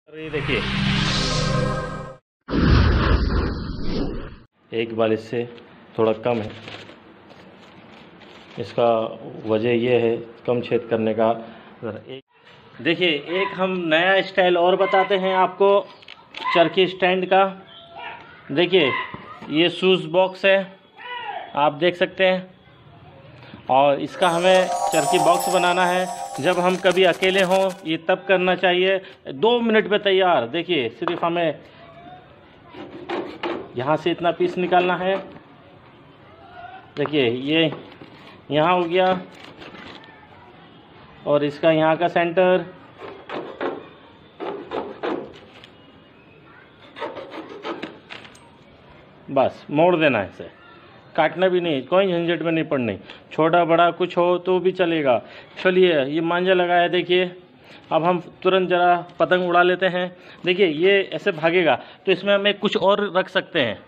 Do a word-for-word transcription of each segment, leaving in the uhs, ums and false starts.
ये देखिए, एक बार इससे थोड़ा कम है। इसका वजह ये है कम छेद करने का। एक देखिए, एक हम नया स्टाइल और बताते हैं आपको चरखी स्टैंड का। देखिए, ये शूज़ बॉक्स है, आप देख सकते हैं। और इसका हमें चरखी बॉक्स बनाना है। जब हम कभी अकेले हों ये तब करना चाहिए। दो मिनट में तैयार। देखिए, सिर्फ हमें यहाँ से इतना पीस निकालना है। देखिए, ये यहाँ हो गया और इसका यहाँ का सेंटर। बस मोड़ देना है इसे, काटना भी नहीं, कोई झंझट में नहीं पड़नी। छोटा बड़ा कुछ हो तो भी चलेगा। चलिए, ये मांझा लगाया। देखिए, अब हम तुरंत ज़रा पतंग उड़ा लेते हैं। देखिए, ये ऐसे भागेगा तो इसमें हमें कुछ और रख सकते हैं।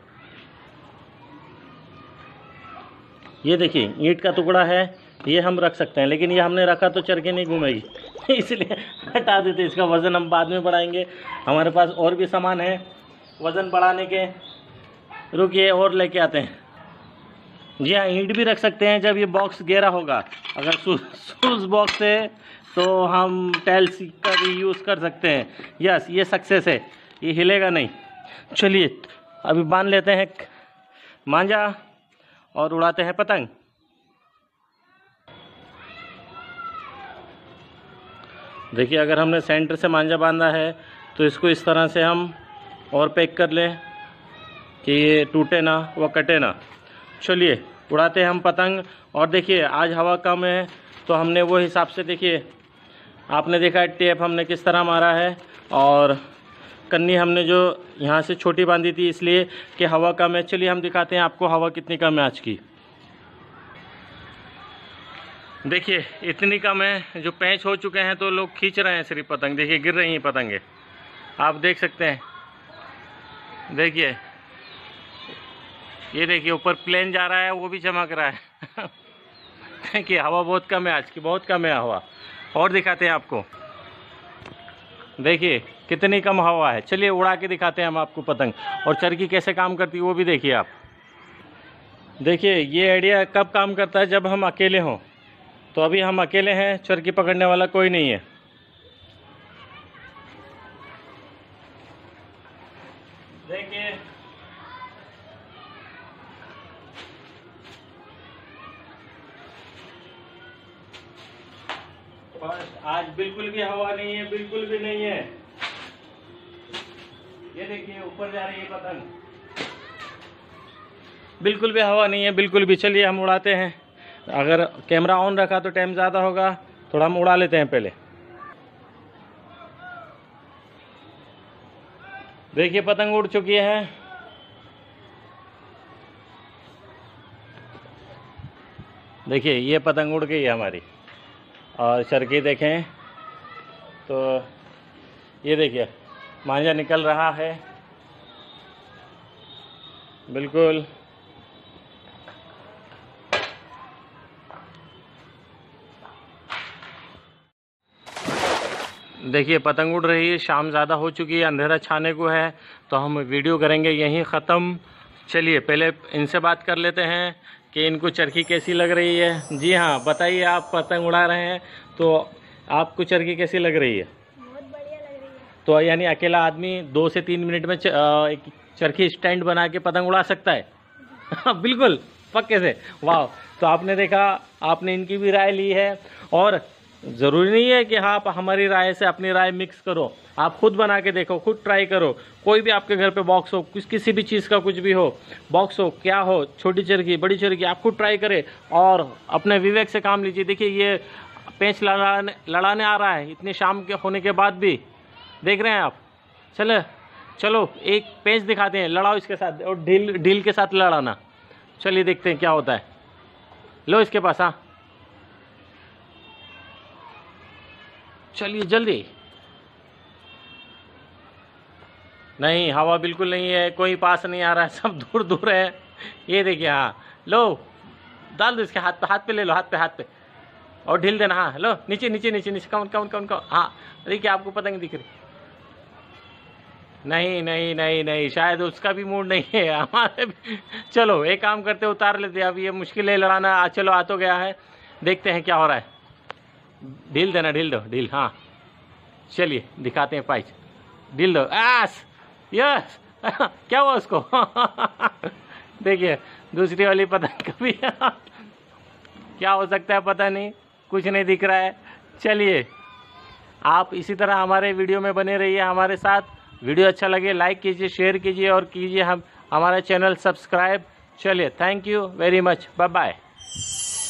ये देखिए, ईंट का टुकड़ा है, ये हम रख सकते हैं, लेकिन ये हमने रखा तो चरखी नहीं घूमेगी इसलिए हटा देते। इसका वज़न हम बाद में बढ़ाएंगे। हमारे पास और भी सामान है वज़न बढ़ाने के। रुकिए, और लेके आते हैं। जी हाँ, ईंट भी रख सकते हैं जब ये बॉक्स गहरा होगा। अगर शूज़ बॉक्स है तो हम टाइल्स का भी यूज़ कर सकते हैं। यस, ये सक्सेस है, ये हिलेगा नहीं। चलिए, अभी बांध लेते हैं मांझा और उड़ाते हैं पतंग। देखिए, अगर हमने सेंटर से मांझा बांधा है तो इसको इस तरह से हम और पैक कर लें कि ये टूटे ना व कटे ना। चलिए, उड़ाते हैं हम पतंग। और देखिए, आज हवा कम है तो हमने वो हिसाब से, देखिए आपने देखा है टेप हमने किस तरह मारा है। और कन्नी हमने जो यहाँ से छोटी बांधी थी इसलिए कि हवा कम है। चलिए, हम दिखाते हैं आपको हवा कितनी कम है आज की। देखिए, इतनी कम है, जो पैंच हो चुके हैं तो लोग खींच रहे हैं सिर्फ पतंग। देखिए, गिर रही हैं पतंगे, आप देख सकते हैं। देखिए, ये देखिए, ऊपर प्लेन जा रहा है, वो भी चमक रहा है देखिए, हवा बहुत कम है आज की, बहुत कम है हवा। और दिखाते हैं आपको, देखिए कितनी कम हवा है। चलिए, उड़ा के दिखाते हैं हम आपको पतंग, और चरखी कैसे काम करती है वो भी देखिए आप। देखिए, ये आइडिया कब काम करता है, जब हम अकेले हों। तो अभी हम अकेले हैं, चरखी पकड़ने वाला कोई नहीं है। देखिए, बस आज बिल्कुल भी हवा नहीं है, बिल्कुल भी नहीं है। ये देखिए, ऊपर जा रही है पतंग, बिल्कुल भी हवा नहीं है, बिल्कुल भी। चलिए, हम उड़ाते हैं। अगर कैमरा ऑन रखा तो टाइम ज़्यादा होगा, थोड़ा हम उड़ा लेते हैं पहले। देखिए, पतंग उड़ चुकी है। देखिए, ये पतंग उड़ गई है हमारी। और चरखी देखें तो ये देखिए, मांझा निकल रहा है बिल्कुल। देखिए, पतंग उड़ रही है। शाम ज़्यादा हो चुकी है, अंधेरा छाने को है, तो हम वीडियो करेंगे यहीं ख़त्म। चलिए, पहले इनसे बात कर लेते हैं कि इनको चरखी कैसी लग रही है। जी हाँ, बताइए, आप पतंग उड़ा रहे हैं तो आपको चरखी कैसी लग रही है? बहुत बढ़िया लग रही है। तो यानी अकेला आदमी दो से तीन मिनट में च, आ, एक चरखी स्टैंड बना के पतंग उड़ा सकता है बिल्कुल पक्के से। वाह! तो आपने देखा, आपने इनकी भी राय ली है। और ज़रूरी नहीं है कि आप हमारी राय से अपनी राय मिक्स करो, आप खुद बना के देखो, खुद ट्राई करो। कोई भी आपके घर पे बॉक्स हो, कुछ किसी भी चीज़ का कुछ भी हो, बॉक्स हो, क्या हो, छोटी चरखी बड़ी चरखी, आप खुद ट्राई करें और अपने विवेक से काम लीजिए। देखिए, ये पेंच लड़ाने लड़ाने आ रहा है इतनी शाम के होने के बाद भी, देख रहे हैं आप। चलो चलो, एक पेंच दिखाते हैं, लड़ाओ इसके साथ, और ढील ढील के साथ लड़ाना। चलिए, देखते हैं क्या होता है। लो इसके पास। हाँ, चलिए जल्दी। नहीं, हवा बिल्कुल नहीं है, कोई पास नहीं आ रहा है, सब दूर दूर है। ये देखिए, हाँ, लो डाल दो इसके हाथ पे, हाथ पे ले लो, हाथ पे हाथ पे, और ढील देना। हाँ, लो नीचे नीचे नीचे नीचे, कौन कौन कौन कौन। हाँ, देखिए, आपको पतंग दिख रही। नहीं नहीं नहीं नहीं, शायद उसका भी मूड नहीं है, हमारे भी। चलो एक काम करते, उतार लेते हैं। अब ये मुश्किल है लड़ाना। आ, चलो आ तो गया है, देखते हैं क्या हो रहा है। ढील देना, ढील दो, ढील। हाँ चलिए दिखाते हैं पाइच। ढील दो। आस यस क्या हुआ उसको देखिए दूसरी वाली पता नहीं कभी क्या हो सकता है, पता नहीं, कुछ नहीं दिख रहा है। चलिए आप इसी तरह हमारे वीडियो में बने रहिए हमारे साथ। वीडियो अच्छा लगे लाइक कीजिए, शेयर कीजिए और कीजिए हम हमारा चैनल सब्सक्राइब। चलिए thank you very much, bye bye.